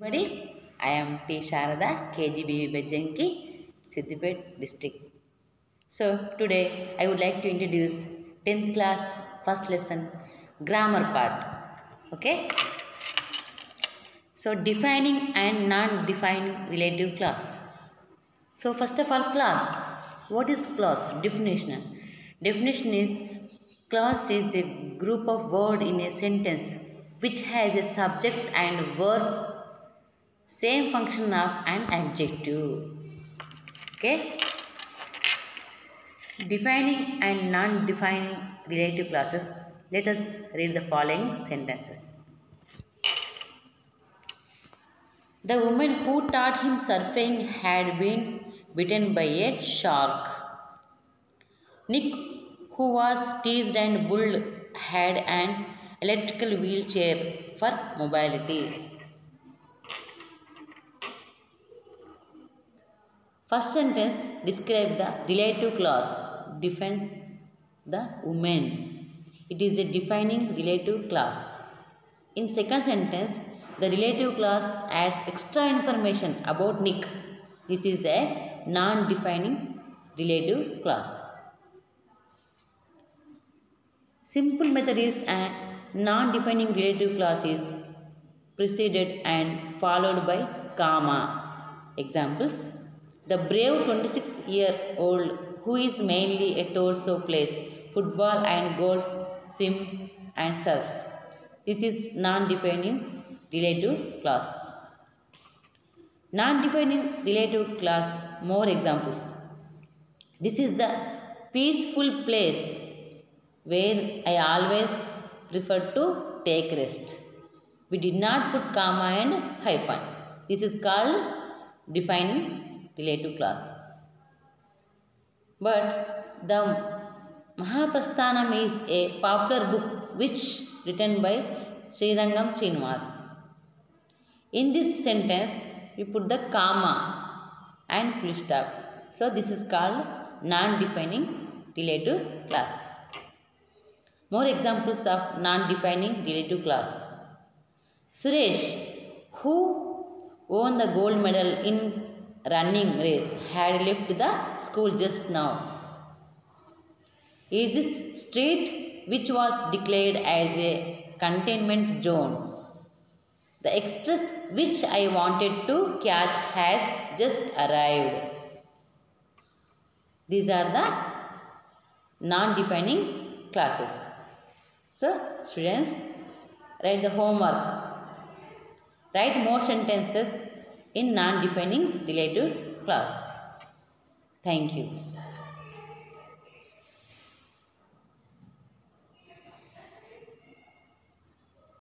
Everybody, I am T. Sharada, KGBV Bejanki, Siddipet district. So today I would like to introduce 10th class first lesson grammar part. Okay. So defining and non-defining relative clause. So first of all, clause. What is clause? Definition. Definition is clause is a group of words in a sentence which has a subject and verb same function of an adjective. Okay. Defining and non-defining relative clauses. Let us read the following sentences. The woman who taught him surfing had been bitten by a shark. Nick, who was teased and bullied, had an electrical wheelchair for mobility. First sentence describe the relative clause. Define the woman. It is a defining relative clause. In second sentence, the relative clause adds extra information about Nick. This is a non-defining relative clause. Simple method is a non-defining relative clause is preceded and followed by comma. Examples. The brave 26-year-old who is mainly a torso plays football and golf, swims and surfs. This is non-defining relative clause. Non-defining relative clause, more examples. This is the peaceful place where I always prefer to take rest. We did not put comma and hyphen. This is called defining relative clause. But the Mahaprasthanam is a popular book which written by Srirangam Srinivas. In this sentence, we put the comma and full stop. So this is called non-defining relative clause. More examples of non-defining relative clause. Suresh, who won the gold medal in running race, had left the school just now. Is this street which was declared as a containment zone? The express which I wanted to catch has just arrived. These are the non-defining clauses. So, students, write the homework. Write more sentences in non-defining relative clause. Thank you.